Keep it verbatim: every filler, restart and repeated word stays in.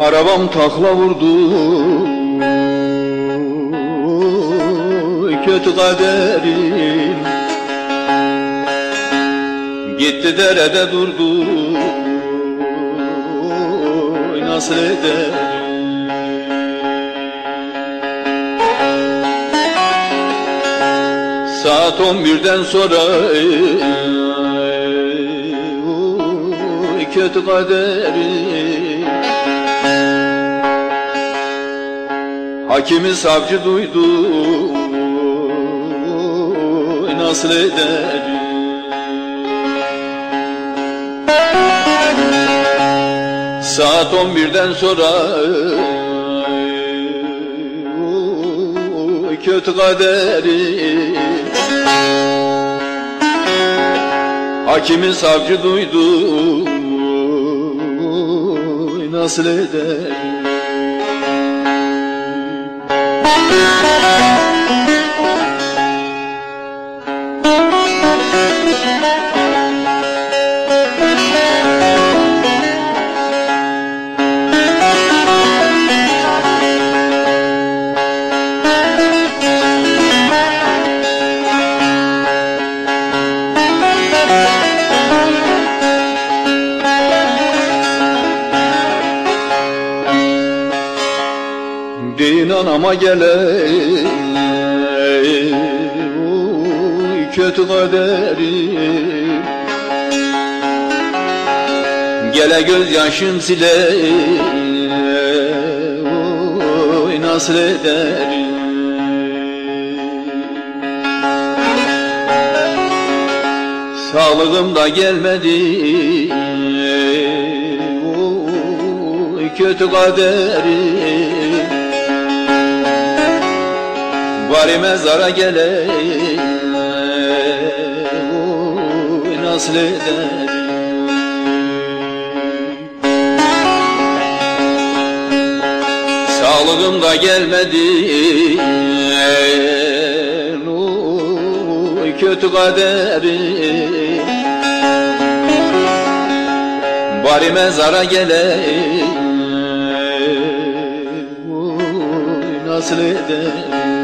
Arabam takla vurdu, kötü kaderim. Gitti derede durdu, nasıl ederim? Saat on birden sonra kötü kaderim. Hakimi savcı duydu, nasıl ederim? Saat on birden sonra kötü kaderim. Hakimi savcı duydu, nasıl ederim? Din anama gele kötü kaderim. Gele gözyaşım sile, nasıl ederim? Sağlığım da gelmedi, kötü kaderim. Bari mezara geleyim, nasıl ederim? Sağlığım da gelmedi, kötü kaderim. Bari mezara geleyim, nasıl ederim?